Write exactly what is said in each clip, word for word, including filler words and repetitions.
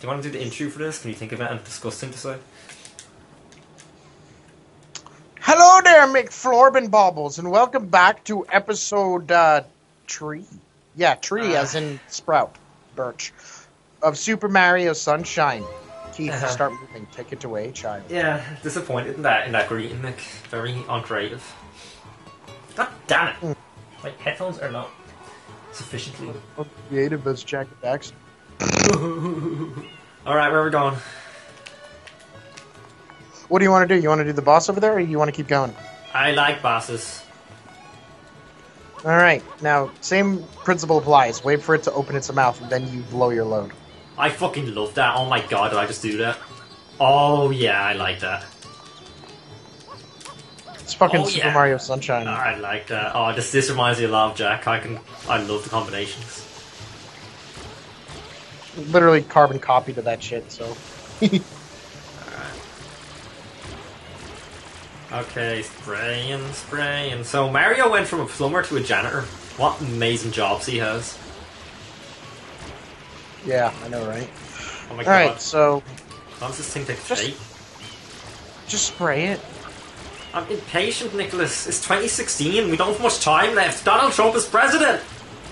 you want to do the intro for this? Can you think of anything disgusting to say? Hello there, McFlorbin Baubles, and welcome back to episode uh, tree. Yeah, tree Uh. as in sprout, birch, of Super Mario Sunshine. Keith, Uh-huh. start moving. Take it away, child. Yeah, disappointed in that in that greeting, Nick. Very uncreative. God damn it! Mm. My headphones are not sufficiently. Creative as Jack Jackson. Alright, where are we going? What do you want to do? You want to do the boss over there, or you want to keep going? I like bosses. All right. Now, same principle applies. Wait for it to open its mouth, and then you blow your load. I fucking love that. Oh my god, did I just do that? Oh yeah, I like that. It's fucking Oh, Super yeah. Mario Sunshine. I like that. Oh, this this reminds me a lot of Jack. I can, I love the combinations. Literally carbon copy to that shit, so... Okay, spraying, spraying. So Mario went from a plumber to a janitor. What amazing jobs he has. Yeah, I know, right? Oh my All god. right, so How does this thing take Just- shape? just spray it. I'm impatient, Nicholas. It's twenty sixteen. We don't have much time left. Donald Trump is president.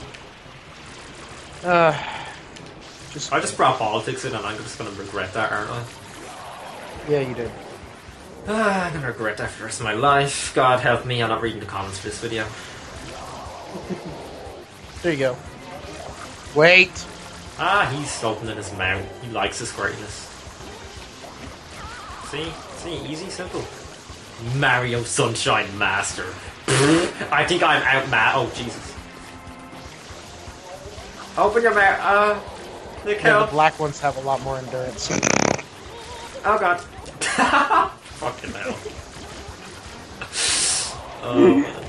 Uh, just I just brought politics in, and I'm just going to regret that, aren't I? yeah, you did. Ah, I'm going to regret that for the rest of my life. God help me, I'm not reading the comments for this video. There you go. Wait. Ah, he's opening his mouth. He likes his greatness. See? See? Easy, simple. Mario Sunshine Master. I think I'm out, Matt. Oh, Jesus. Open your mouth. Uh, Nick, Yeah, help. the black ones have a lot more endurance. Oh, God. Fucking hell. Oh, man.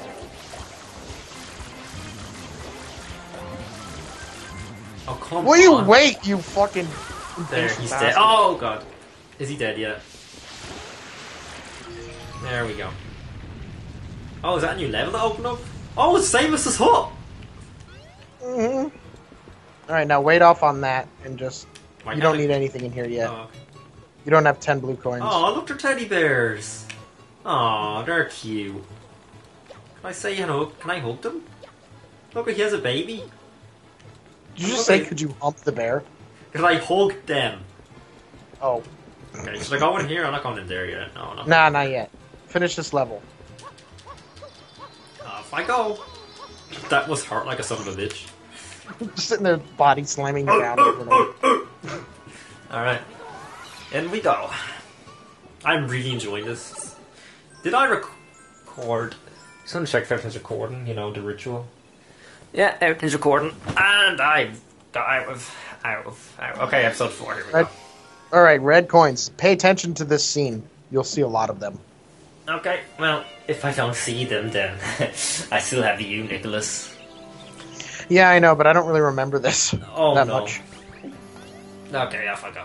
Oh, come Will you on. wait, you fucking There, impatient he's bastard. dead. Oh, God. Is he dead yet? There we go. Oh, is that a new level to open up? Oh, it's Samus's hut! Mm-hmm. Alright, now wait off on that and just... Why you can't don't I- need anything in here yet. Oh, okay. You don't have ten blue coins. Oh, look, they're teddy bears! Aw, they're cute. Can I say hello? Can I hug them? Look, he has a baby. Did you just okay. say, could you hump the bear? Can I hug them? Oh. Okay, should I go in here? I'm not going in there yet. No, no. Nah, not yet. Finish this level. Off I go. That was hurt like a son of a bitch. Just sitting there, body slamming around over there. Alright. In we go. I'm really enjoying this. Did I rec- record? Just want to check if everything's recording, you know, the ritual. Yeah, everything's recording. And I got out of, out of, out. Okay, episode four, here we Red- go. Alright, red coins. Pay attention to this scene. You'll see a lot of them. Okay, well, if I don't see them, then I still have you, Nicholas. Yeah, I know, but I don't really remember this Oh, that no. much. Okay, off I go.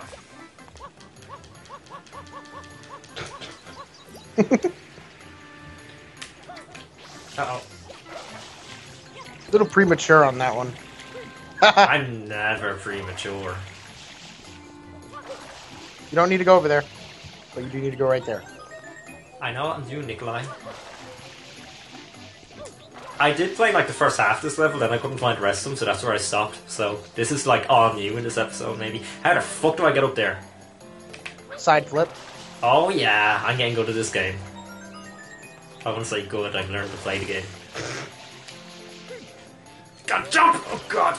Uh-oh. A little premature on that one. I'm never premature. You don't need to go over there, but you do need to go right there. I know what I'm doing, Nikolai. I did play like the first half of this level, then I couldn't find the rest of them, so that's where I stopped. So this is like all new in this episode, maybe. How the fuck do I get up there? Side flip. Oh yeah, I'm getting good at this game. I wouldn't say good, I've learned to play the game. God, jump! Oh god!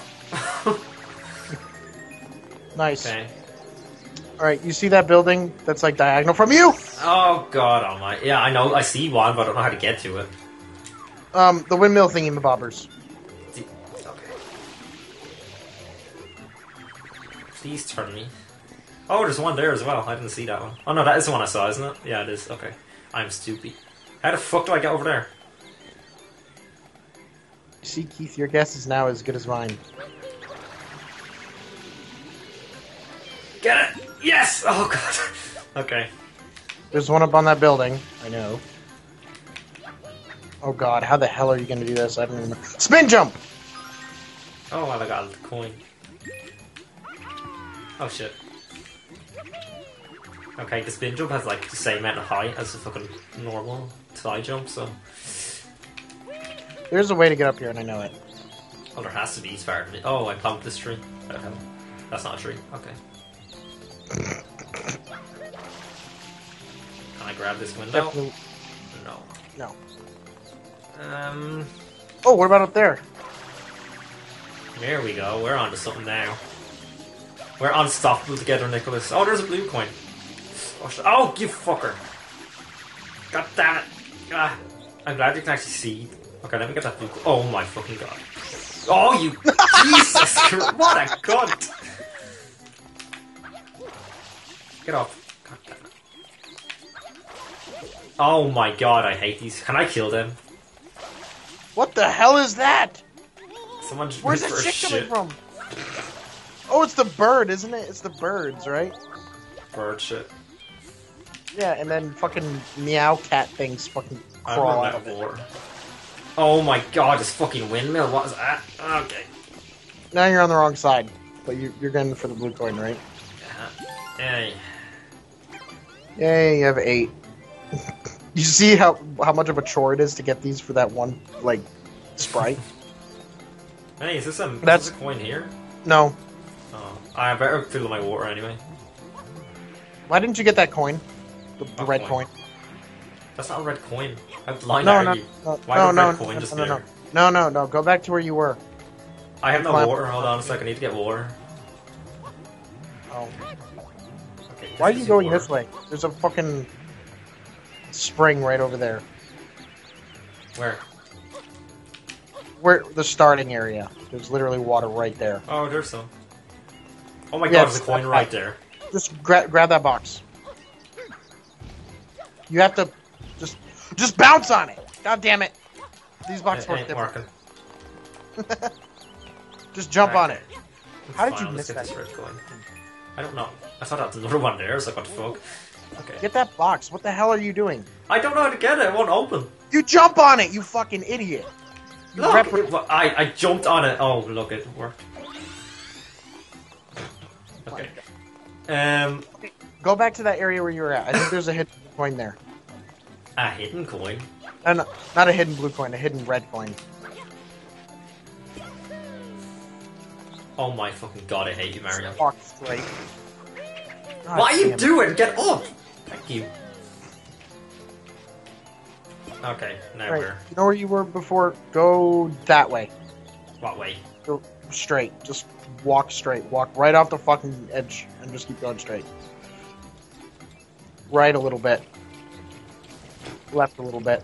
Nice. Okay. Alright, you see that building that's like diagonal from you? Oh god almighty. Yeah, I know, I see one, but I don't know how to get to it. Um, the windmill thingy bobbers. Okay. Please turn me. Oh, there's one there as well. I didn't see that one. Oh no, that is the one I saw, isn't it? Yeah, it is. Okay. I'm stupid. How the fuck do I get over there? See, Keith, your guess is now as good as mine. Get it! Yes! Oh god. Okay. There's one up on that building. I know. Oh god, how the hell are you gonna do this? I don't remember. Spin jump! Oh well, I got a coin. Oh shit. Okay, the spin jump has like the same amount of height as the fucking normal side jump, so... There's a way to get up here, and I know it. Oh, there has to be, as far as me. Oh, I plumped this tree. Oh, hell. That's not a tree. Okay. Can I grab this window? Definitely. No. No. Um... Oh, what about up there? There we go. We're on to something now. We're unstoppable together, Nicholas. Oh, there's a blue coin. Oh, sh oh you fucker. God damn it. Ah, I'm glad you can actually see. Okay, let me get that blue coin. Oh my fucking god. Oh, you... Jesus Christ. What a cunt. Get off. God damn it. Oh my god, I hate these. Can I kill them? What the hell is that? Someone just Where's went that for a shit coming shit. from? Oh, it's the bird, isn't it? It's the birds, right? Bird shit. Yeah, and then fucking meow cat things fucking I'm crawl running out out of of it. water. Oh my god, this fucking windmill. What is that? Okay. Now you're on the wrong side, but you, you're going for the blue coin, right? Uh, hey. Yay, you have eight. You see how how much of a chore it is to get these for that one, like, sprite? Hey, is this a, is That's- this a coin here? No. Oh, I better fill my water anyway. Why didn't you get that coin? The, the What red coin? coin. That's not a red coin. How blind No, are no, you? no, Why no, would no, red coin no, just no, no, there? no, no, no. Go back to where you were. I have no Climb. water. Hold on a second. I need to get water. Oh. Okay, Why are this you is going water. this way? There's a fucking spring right over there. Where? Where the starting area. There's literally water right there. Oh, there's some. Oh my Yeah, god, there's a it's- coin right there. Just gra grab that box. You have to just just bounce on it. God damn it! These boxes It work ain't different. working. Just jump on it. It's How did fine, you let's miss get that? this red coin. I don't know. I thought that was another one there. I was like, what the fuck? Okay. Get that box. What the hell are you doing? I don't know how to get it. It won't open. You jump on it, you fucking idiot. You Look, rep- it, well, I, I jumped on it. Oh, look, it worked. Okay. Um, Go back to that area where you were at. I think there's a hidden coin there. a hidden coin. Uh, no, not a hidden blue coin, a hidden red coin. Oh my fucking god, I hate you, Mario. Walk straight. God What are you damn it. doing? Get up! Thank you. Okay, now Right. we're... You know where you were before? Go that way. What way? Go straight. Just walk straight. Walk right off the fucking edge and just keep going straight. Right a little bit. Left a little bit.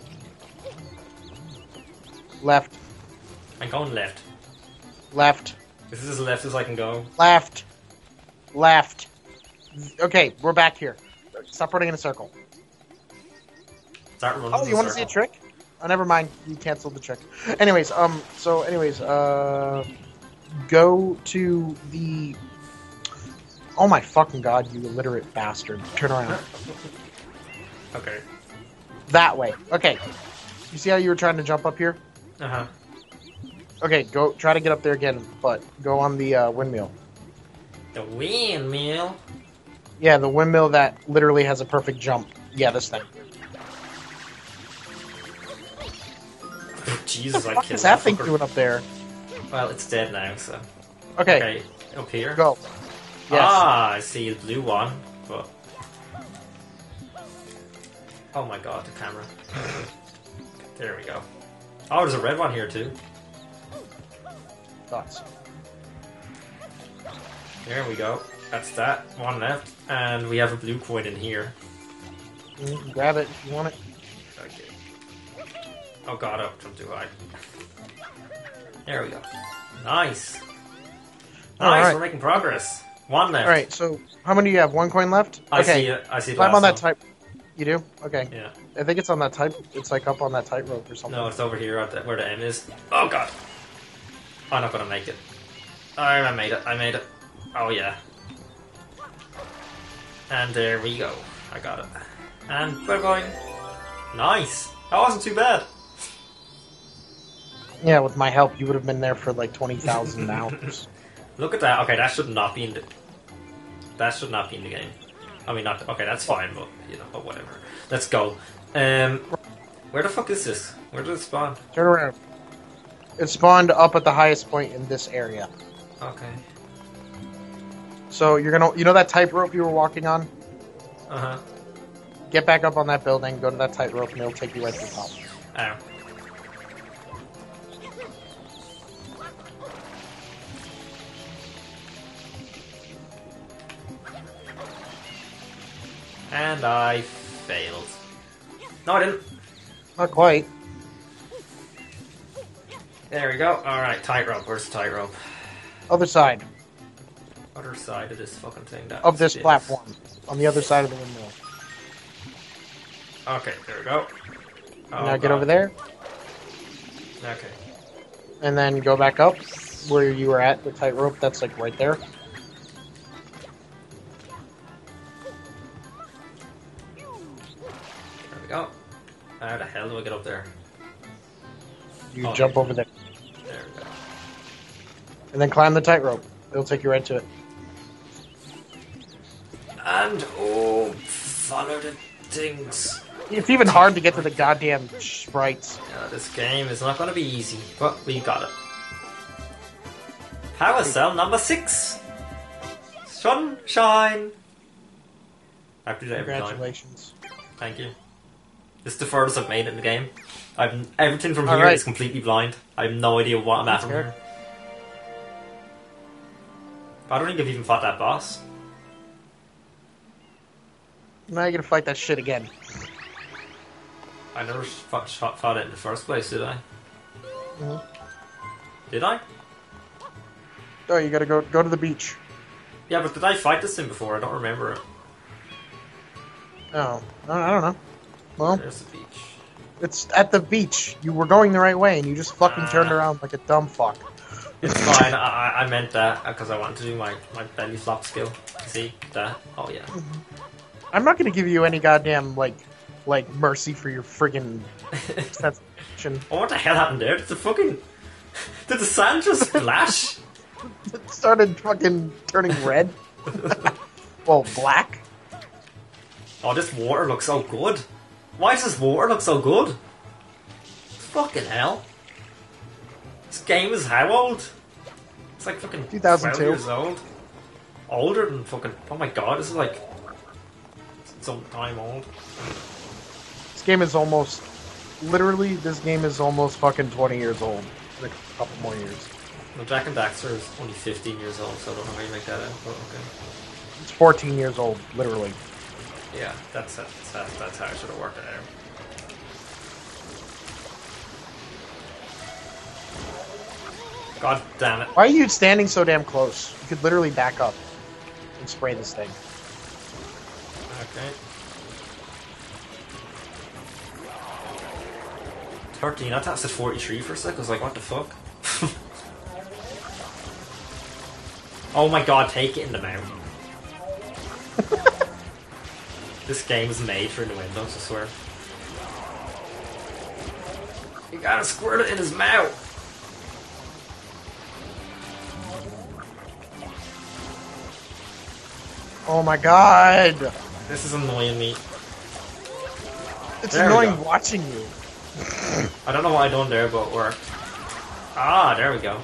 Left. I'm going left. Left. This is as left as I can go. Left. Left. Okay, we're back here. Stop running in a circle. Start running Oh, in you a want to see a circle. trick? Oh, never mind. You canceled the trick. Anyways, um, so anyways, uh, go to the. Oh my fucking god, you illiterate bastard! Turn around. Okay. That way. Okay. You see how you were trying to jump up here? Uh-huh. Okay, go try to get up there again, but go on the uh, windmill. The windmill. Yeah, the windmill that literally has a perfect jump. Yeah, this thing. Jesus, I What killed is that thing fucker. doing up there? Well, it's dead now, so... Okay, Okay, up here. go. Yes. Ah, I see a blue one, but... Oh my god, the camera. There we go. Oh, there's a red one here too. Thoughts. There we go. That's that. One left. And we have a blue coin in here. Mm, grab it if you want it. Okay. Oh god, oh, jump too high. There we go. Nice. Nice, Alright. we're making progress. One left. Alright, so how many do you have? One coin left? I okay. see it. I see the Climb last on that one. type. You do? Okay. Yeah. I think it's on that type. It's like up on that tightrope or something. No, it's over here at the, where the M is. Oh god. I'm not gonna make it. Oh, I made it. I made it. Oh yeah. And there we go. I got it. And we're going. Nice. That wasn't too bad. Yeah, with my help, you would have been there for like twenty thousand hours. Look at that. Okay, that should not be in the. That should not be in the game. I mean, not okay. That's fine, but you know, but whatever. Let's go. Um, where the fuck is this? Where did it spawn? Turn around. It spawned up at the highest point in this area. Okay. So you're gonna, you know that tightrope you were walking on? Uh huh. Get back up on that building, go to that tightrope, and it'll take you right to the top. Ow. And I failed. No, I didn't. Not quite. There we go. Alright, tightrope. Where's the tightrope? Other side Other side of this fucking thing. That of this spins. platform. On the other side of the windmill. Okay, there we go. Oh, now get God. over there, Okay. and then go back up where you were at, the tightrope. That's like right there. There we go. How the hell do I get up there? You Oh, jump okay. over there, There we go. and then climb the tightrope. It'll take you right to it. And, oh, follow the things. It's even hard to get to the goddamn sprites. Yeah, this game is not going to be easy, but we got it. Power cell number six. Sunshine. I have to do that every time. Congratulations. Thank you. This is the furthest I've made it in the game. I've everything from All here right. is completely blind. I have no idea what I'm at from Scared. here. I don't think I've even fought that boss. Now you're gonna fight that shit again. I never fought, fought, fought it in the first place, did I? Mhm. Did I? Oh, you gotta go go to the beach. Yeah, but did I fight this thing before? I don't remember it. Oh, I I don't know. Well, There's the beach. it's at the beach. You were going the right way, and you just fucking Ah. turned around like a dumb fuck. It's fine. I, I I meant that because I wanted to do my, my belly flop skill. See that? Oh yeah. I'm not gonna give you any goddamn like like mercy for your friggin' sensation. Oh, what the hell happened there? Did the fucking did the sand just splash? It started fucking turning red. Well, black. Oh, this water looks so good. Why does this water look so good? Fucking hell. This game is how old? It's like fucking two thousand two. twelve years old. Older than fucking... Oh my god, this is like... some time old. This game is almost... Literally, this game is almost fucking twenty years old. Like a couple more years. Well, Jack and Daxter is only fifteen years old, so I don't know how you make that out, but okay. It's fourteen years old, literally. Yeah, that's that's, that's, that's how I should have worked it out. God damn it. Why are you standing so damn close? You could literally back up and spray this thing. Okay. thirteen, I thought it said forty-three for a sec. I was like, what the fuck? Oh my god, take it in the mouth. This game is made for innuendos, I swear. You gotta squirt it in his mouth. Oh my god! This is annoying me. It's There we annoying go. watching you. I don't know what I done there, but it worked. Ah, there we go.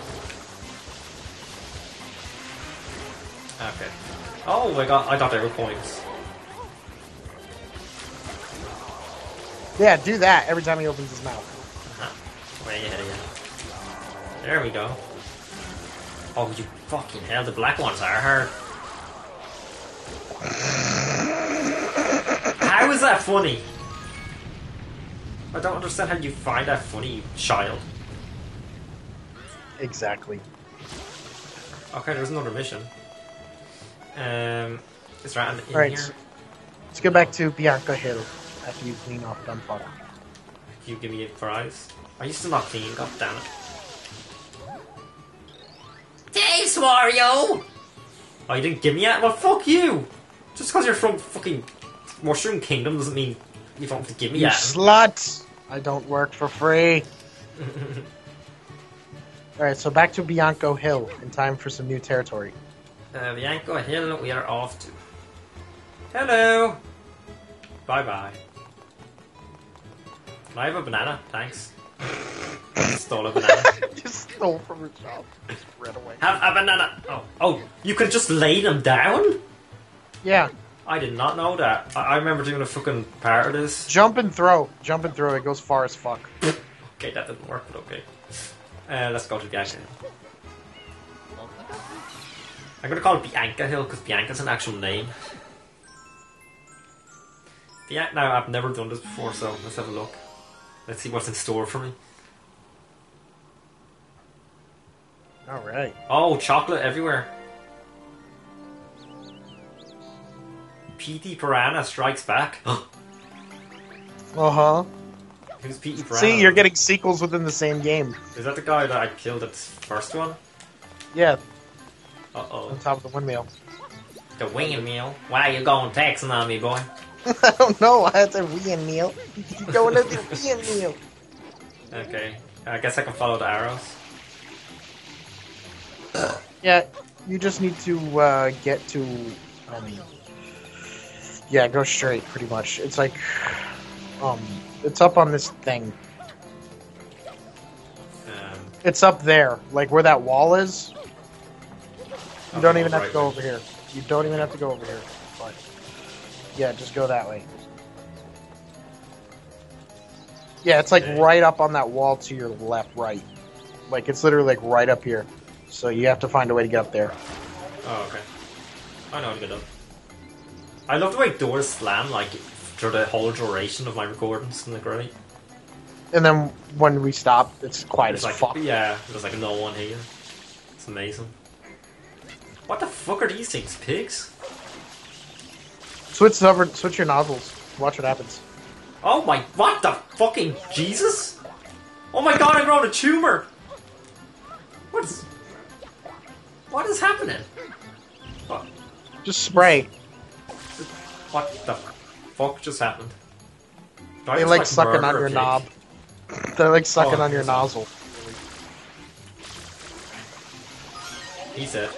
Okay. Oh my god, I thought they were points. Yeah, do that every time he opens his mouth. Uh-huh. Way ahead of you. There we go. Oh, you fucking hell, the black ones are hard. How is that funny? I don't understand how you find that funny, you child. Exactly. Okay, there's another mission. Um, is that in, in Alright, here? so let's go back to Bianca Hill after you clean off gunpowder. You give me a prize. Are you still not clean? God damn it. Thanks, Wario! Oh, you didn't give me that? Well, fuck you! Just because you're from fucking Mushroom Kingdom doesn't mean you don't have to give me You that. slut! I don't work for free. Alright, so back to Bianco Hill in time for some new territory. Uh, Bianco Hill, we are off to. Hello. Bye bye. Can I have a banana? Thanks. Stole a banana. Just stole from her shop. Just ran away. Have a banana. Oh, oh, you can just lay them down? Yeah. I did not know that. I, I remember doing a fucking part of this. Jump and throw. Jump and throw. It goes far as fuck. Okay, that didn't work, but okay. Uh, let's go to Bianca Hill. I'm gonna call it Bianca Hill because Bianca's an actual name. Bian- now, I've never done this before, so let's have a look. Let's see what's in store for me. Alright. Oh, chocolate everywhere. Petey Piranha strikes back. Uh-huh. Who's Petey Piranha? See, you're getting sequels within the same game. Is that the guy that I killed at the first one? Yeah, Uh-oh. on top of the windmill. The windmill? Why are you going texting on me, boy? I don't know. That's a windmill. You're going to the windmill. Okay. I guess I can follow the arrows. Yeah, you just need to uh, get to... Um, yeah, go straight, pretty much. It's like... Um, it's up on this thing. Um, It's up there, like where that wall is. You don't okay, even have to right go way. over here. You don't even have to go over here. But yeah, just go that way. Yeah, it's like Okay. right up on that wall to your left, right. Like it's literally like right up here. So you have to find a way to get up there. Oh, okay. I know how to get up. I love the way doors slam, like, for the whole duration of my recordings. Isn't it great? And then when we stop, it's quiet It's as like, fuck. yeah, there's like no one here. It's amazing. What the fuck are these things? Pigs? Switch over, switch your nozzles. Watch what happens. Oh my, what the fucking Jesus? Oh my god, I grown a tumor! What is... What is happening? What, Just spray. what the fuck just happened? Do I They just, like sucking murder on a your pig? knob. They're like sucking Oh, on your yes. nozzle. He said.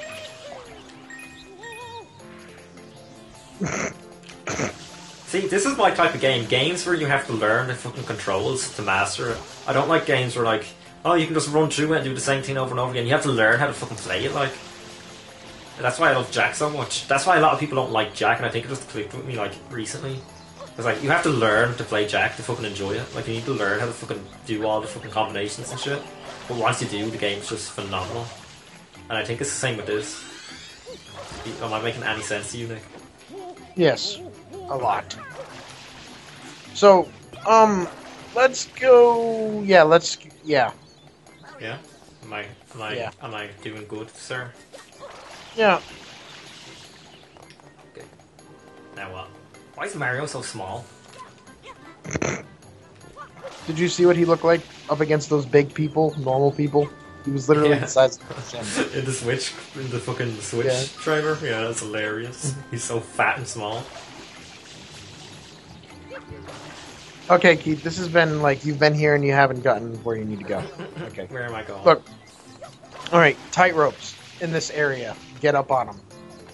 See, this is my type of game. Games where you have to learn the fucking controls to master it. I don't like games where, like, oh, you can just run through it and do the same thing over and over again. You have to learn how to fucking play it, like. And that's why I love Jack so much. That's why a lot of people don't like Jack, and I think it just clicked with me, like, recently. Because, like, you have to learn to play Jack to fucking enjoy it. Like, you need to learn how to fucking do all the fucking combinations and shit. But once you do, the game's just phenomenal. And I think it's the same with this. Am I making any sense to you, Nick? Yes, a lot. So, um, let's go. Yeah, let's. Yeah, Yeah? Am I, am I, Yeah. am I doing good, sir? yeah. Okay. Now what? Why is Mario so small? Did you see what he looked like up against those big people, normal people? He was literally Yeah. the size of him. In the Switch, in the fucking Switch Yeah. trailer? Yeah, that's hilarious. He's so fat and small. Okay, Keith, this has been like you've been here and you haven't gotten where you need to go. Okay. Where am I going? Look. All right, tight ropes in this area. Get up on them.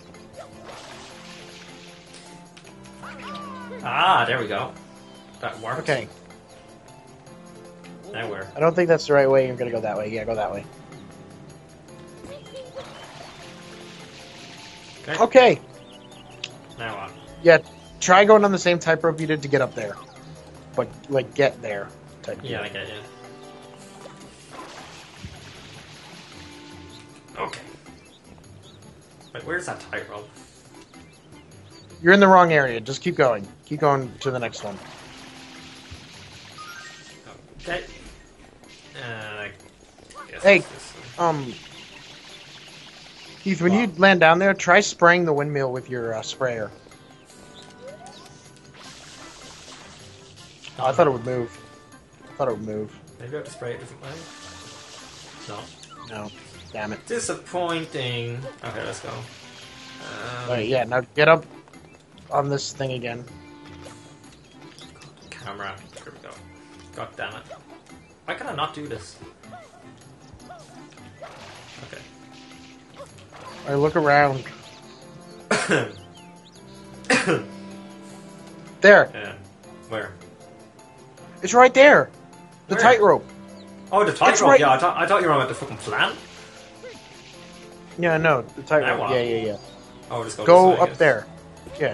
Ah, there we go. That works. Okay. Now where? I don't think that's the right way. You're gonna go that way. Yeah, go that way. Okay. Okay. Now what? Yeah. Try going on the same type rope you did to get up there, but like get there. Type Yeah, I deal. get you. Okay. Wait, where's that tightrope? You're in the wrong area. Just keep going. Keep going to the next one. Okay. Uh, I guess Hey. it's this one. Um, Keith, when Wow. you land down there, try spraying the windmill with your uh, sprayer. Oh, I thought it would move. I thought it would move. Maybe I have to spray it a different way? No. No. Damn it. Disappointing. Okay, let's go. Um, Alright, yeah, now get up on this thing again. Camera. Here we go. God damn it. Why can I not do this? Okay. Alright, look around. There. Yeah. Where? It's right there. The Where? tightrope. Oh, the tightrope. right- Yeah, I thought I thought you were on about the fucking plan. Yeah, no, the tightrope. Now what? Yeah, yeah, yeah. Oh, just go. Go this way, I up guess. there. Yeah.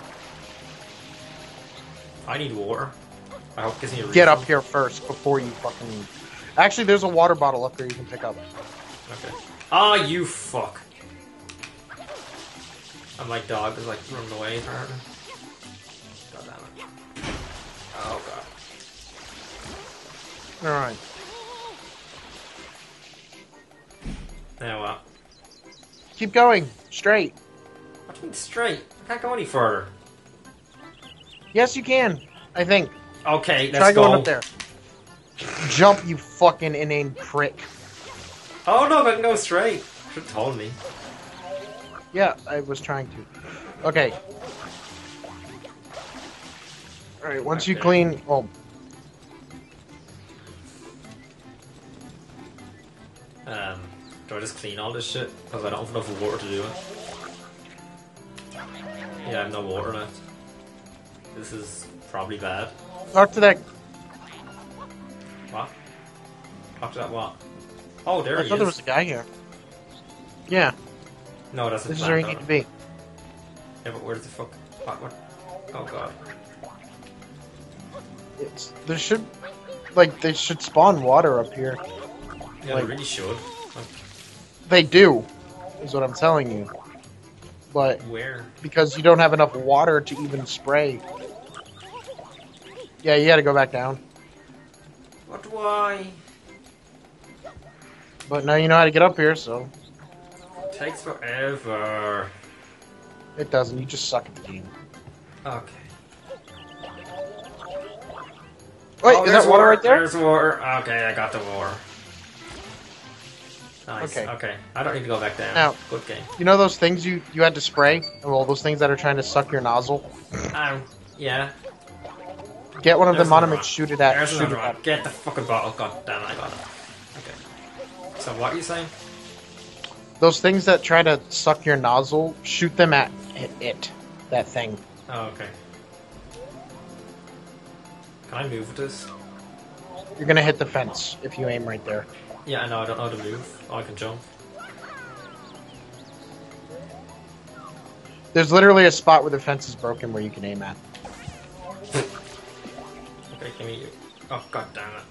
I need water. I hope it gives me a Get refill. up here first before you fucking. Actually, there's a water bottle up there you can pick up. Okay. Ah, you fuck. And my dog is like running away apparently. God damn it. Oh god. All right. Now what? Keep going straight. What do you mean straight? I can't go any further. Yes, you can. I think. Okay, let's Try go. going up there. Jump, you fucking inane prick. Oh no, I can go straight. Should have told me. Yeah, I was trying to. Okay. Alright, once you Okay. clean... Oh, Um, do I just clean all this shit? Because I don't have enough water to do it. Yeah, I have no water left. This is probably bad. talk to that... What? Talk to that what? Oh, there I he thought is. there was a guy here. Yeah, No, that's a this is where you plant, need to though. be. Yeah, but where's the fuck? What? What? Oh god. It's, there should... Like, they should spawn water up here. Yeah, Like- they really should. Like, They do, is what I'm telling you. But where? because you don't have enough water to even spray. Yeah, you gotta go back down. What? Why? But now you know how to get up here, so... It takes forever. It doesn't, you just suck at the game. Okay. Wait, Oh, is there's that water right there? There's water. Okay, I got the water. Nice. Okay. Okay. I don't need to go back down. Now- Good game. You know those things you, you had to spray? Well, those things that are trying to suck your nozzle? Ow. Yeah. Get one of There's them on another him and one. shoot it at There's shoot another it one. at. Get the fucking bottle. God damn it, I got it. Okay. So what are you saying? Those things that try to suck your nozzle, shoot them at it. it that thing. Oh, okay. Can I move with this? You're gonna hit the fence if you aim right there. Yeah, I know. I don't know how to move. Oh, I can jump. There's literally a spot where the fence is broken where you can aim at. Okay, give me you. Oh, god damn it.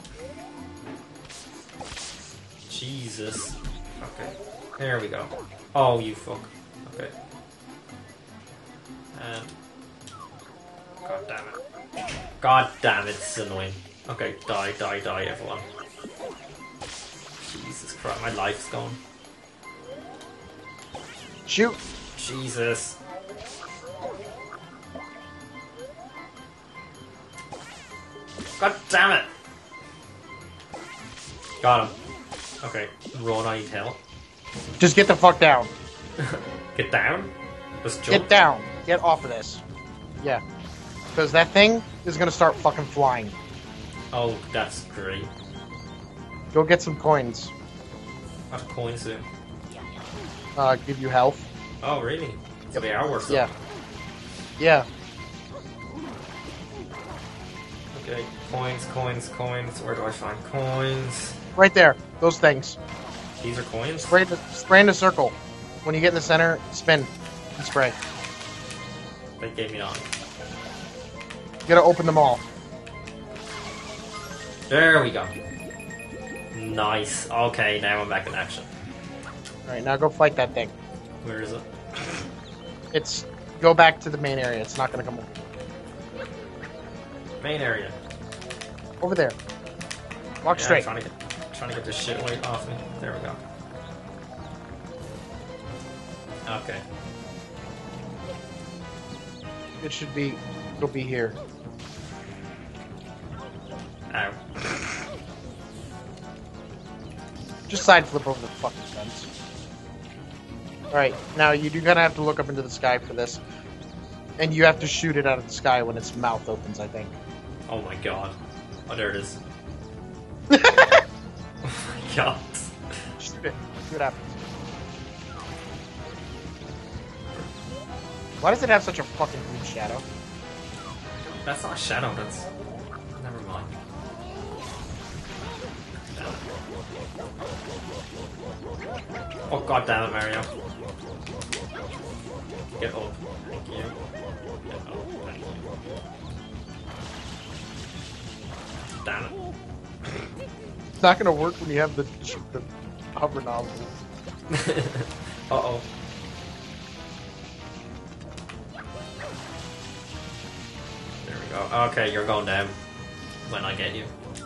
Jesus. Okay. There we go. Oh, you fuck. Okay. And... God damn it. God damn it, it's annoying. Okay, die, die, die, everyone. Jesus Christ, my life's gone. Shoot! Jesus. God damn it! Got him. Okay, run, I need help. Just get the fuck down. Get down? Just jump? Get down. Get off of this. Yeah. Because that thing is gonna start fucking flying. Oh, that's great. Go get some coins. What coins do? Uh, give you health. Oh, really? So they are worth Yeah. something. Yeah. Okay, coins, coins, coins. Where do I find coins? Right there. Those things. These are coins? Spray in, a, spray in a circle. When you get in the center, spin and spray. They gave me on. You gotta open them all. There we go. Nice. Okay, now I'm back in action. Alright, now go fight that thing. Where is it? It's... Go back to the main area. It's not gonna come over. Main area. Over there. Walk Yeah, straight. I'm trying to get, trying to get this shit away off me. There we go. Okay. It should be... It'll be here. Ow. Just side flip over the fucking fence. Alright, now you do kinda have to look up into the sky for this. And you have to shoot it out of the sky when its mouth opens, I think. Oh my god. Oh, there it is. Oh my god. Shoot it. See what happens. Why does it have such a fucking huge shadow? That's not a shadow, that's... Never mind. Oh god damn it, Mario. Get up. Thank you. Get up. Thank you. Damn it. It's not gonna work when you have the, the hover nozzle. Uh-oh. There we go. Okay, you're going down. When I get you.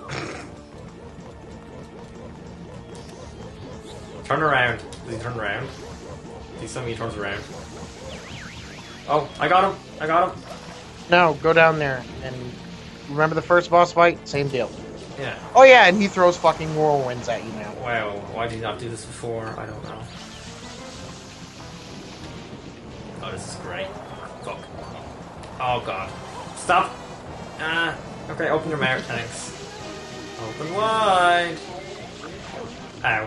Turn around. Does he turn around? See some of he turns around. Oh, I got him! I got him! No, go down there and remember the first boss fight? Same deal. Yeah. Oh yeah, and he throws fucking whirlwinds at you now. Wow, why did he not do this before? I don't know. Oh, this is great. Fuck. Oh god. Stop! Ah, okay, open your mouth, thanks. Open wide! Ow.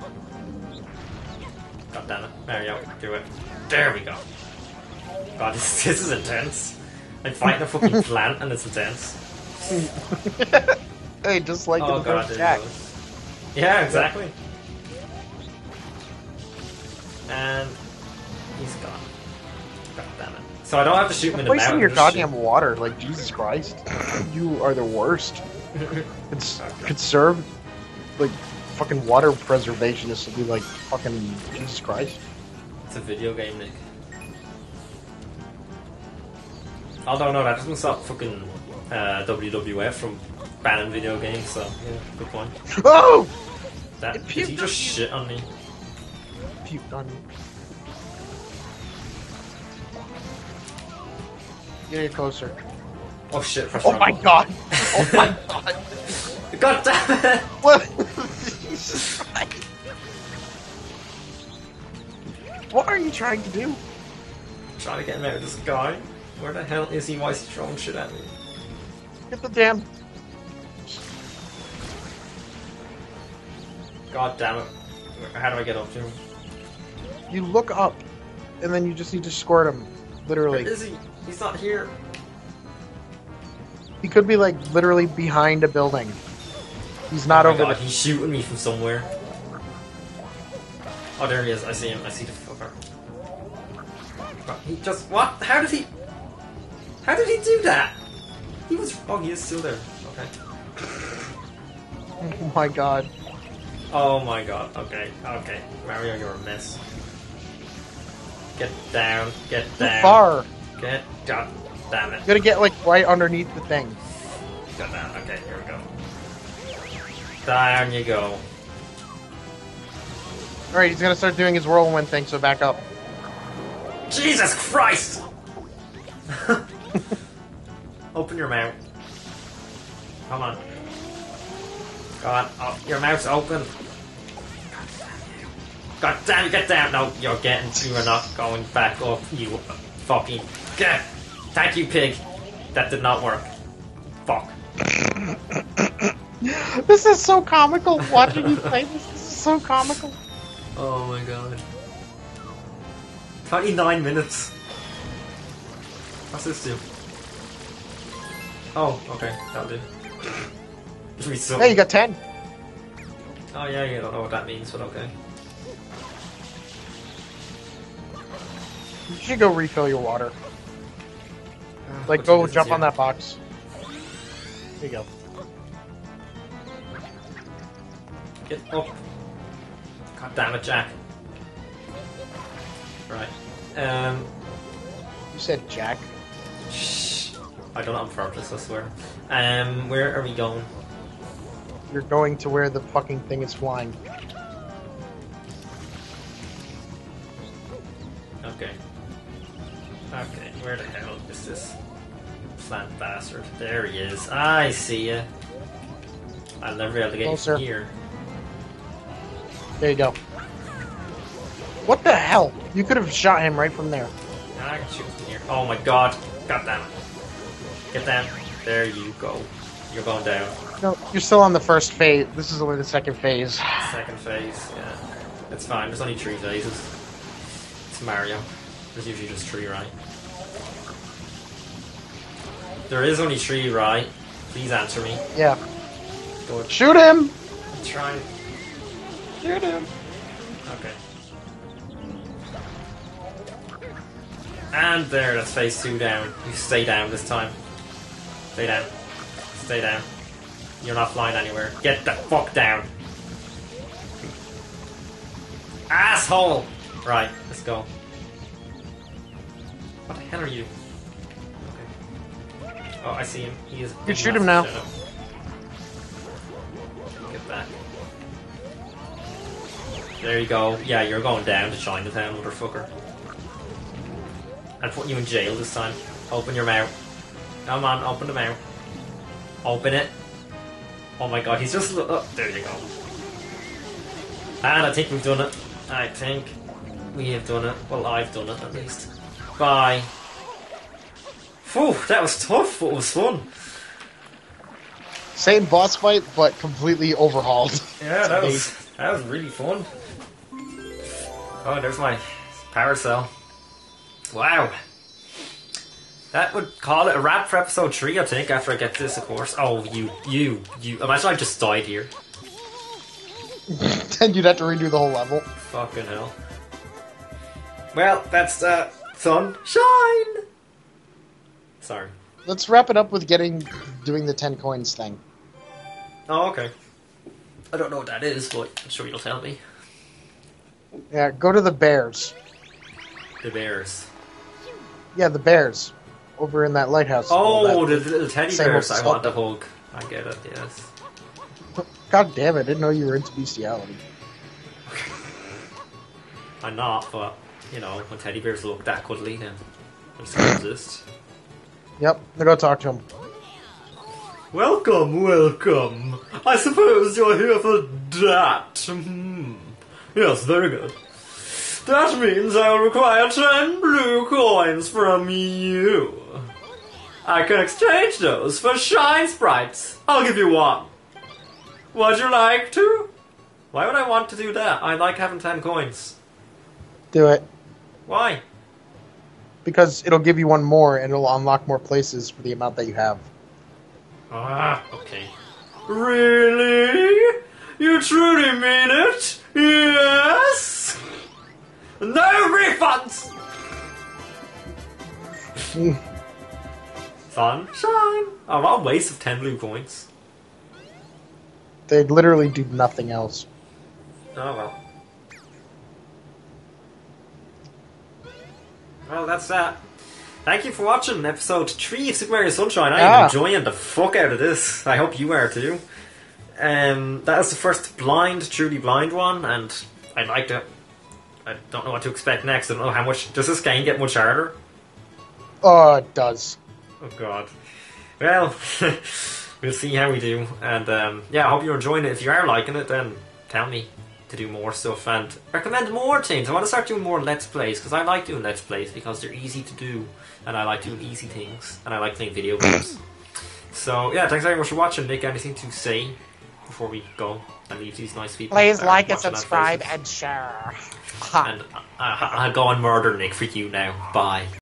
God damn it. Mario, do it. There we go. God, this, this is intense. I'm fighting a fucking plant and it's intense. Hey, just like Oh in the god, first there Jack. he goes. Yeah, exactly. And he's gone. God damn it. So I don't have to shoot him in the mouth. Wasting your just shoot- goddamn water, like Jesus Christ. You are the worst. It's conserve, like fucking water preservationists will be like fucking Jesus Christ. It's a video game, Nick. Although no, that doesn't stop fucking uh, W W F from banning video games. So yeah, good point. Oh! That It did he puked just on shit on me? Puked on you. Get it closer. Oh shit! Press Oh wrong my button. god! Oh my god! God damn it! What? Jesus Christ. What are you trying to do? Trying to get him out of this guy. Where the hell is he? Why is he throwing shit at me? Get the damn. God damn it! How do I get up to him? You look up, and then you just need to squirt him. Literally. Where is he? He's not here. He could be like literally behind a building. He's not Oh my over God, there. he's shooting me from somewhere. Oh, there he is. I see him. I see the fucker. God, he just what? How did he? How did he do that? He was. Oh, he is still there. Okay. Oh my god. Oh my god. Okay. Okay. Mario, you're a mess. Get down. Get Too down. far. Get. God damn it. You gotta get like right underneath the thing. Got down. Okay. Here we go. Down you go. Alright, he's gonna start doing his whirlwind thing, so back up. Jesus Christ! Open your mouth. Come on. God, oh, your mouth's open. God damn you. God damn you, get down! No, you're getting, you are not going back up, you fucking... Get! Thank you, pig. That did not work. Fuck. This is so comical. Watching you play this, this is so comical. Oh my god. twenty-nine minutes. What's this do? Oh, okay, that'll do. Give me some. Hey, you got ten. Oh yeah, you don't know what that means, but okay. You should go refill your water. Uh, Like, what's go this jump here? on that box. There you go. Get up. God damn it, Jack. Right. Um. You said Jack. Shh. I don't know on purpose, I swear. Um. Where are we going? You're going to where the fucking thing is flying. Okay. Okay. Where the hell is this plant bastard? There he is. I see ya. I'll never be able to get Closer. you from here. There you go. What the hell? You could have shot him right from there. I can shoot from here. Oh my god. God damn it. Get down. There you go. You're going down. No, you're still on the first phase. This is only the second phase. Second phase, yeah. It's fine. There's only three phases. It's Mario. There's usually just three, right? There is only three, right? Please answer me. Yeah. Good. Shoot him! I'm trying. Shoot him. Okay. And there, that's phase two down. You stay down this time. Stay down. Stay down. You're not flying anywhere. Get the fuck down. Asshole! Right, let's go. What the hell are you? Okay. Oh, I see him. He is. You can shoot him now. Get back. There you go. Yeah, you're going down to Chinatown, motherfucker. I'm putting you in jail this time. Open your mouth. Come on, open the mouth. Open it. Oh my god, he's just... Oh, there you go. And I think we've done it. I think we have done it. Well, I've done it, at least. Bye. Phew, that was tough, but it was fun. Same boss fight, but completely overhauled. Yeah, that was, that was really fun. Oh, there's my power cell. Wow. That would call it a wrap for episode three, I think, after I get this, of course. Oh, you, you, you. Imagine I just died here. Then you'd have to redo the whole level. Fucking hell. Well, that's, uh, sunshine! Sorry. Let's wrap it up with getting, doing the ten coins thing. Oh, okay. I don't know what that is, but I'm sure you'll tell me. Yeah, go to the bears. The bears. Yeah, the bears. Over in that lighthouse. Oh, that, the little teddy bears I want to hug. I get it, yes. God damn it, I didn't know you were into bestiality. I'm not, but, you know, when teddy bears look that cuddly, then they still exist. Yep, now go talk to him. Welcome, welcome. I suppose you're here for that. Hmm. Yes, very good. That means I will require ten blue coins from you. I can exchange those for shine sprites. I'll give you one. Would you like to? Why would I want to do that? I like having ten coins. Do it. Why? Because it'll give you one more and it'll unlock more places for the amount that you have. Ah, okay. Really? You truly mean it? Yes? No refunds! Sunshine! Oh, what a waste of ten blue coins. They'd literally do nothing else. Oh well. Well, that's that. Thank you for watching episode three of Super Mario Sunshine. I am Yeah. enjoying the fuck out of this. I hope you are too. Um, that was the first blind, truly blind one, and I liked it. I don't know what to expect next. I don't know how much... Does this game get much harder? Oh, it does. Oh god. Well, we'll see how we do. And um, yeah, I hope you're enjoying it. If you are liking it, then tell me to do more stuff and recommend more things. I want to start doing more Let's Plays, because I like doing Let's Plays, because they're easy to do, and I like doing easy things, and I like playing video games. So yeah, thanks very much for watching. Nick, anything to say before we go and leave these nice people? Please uh, like and watching our subscribe faces? and share. And I, I, I'll go and murder Nick for you now. Bye.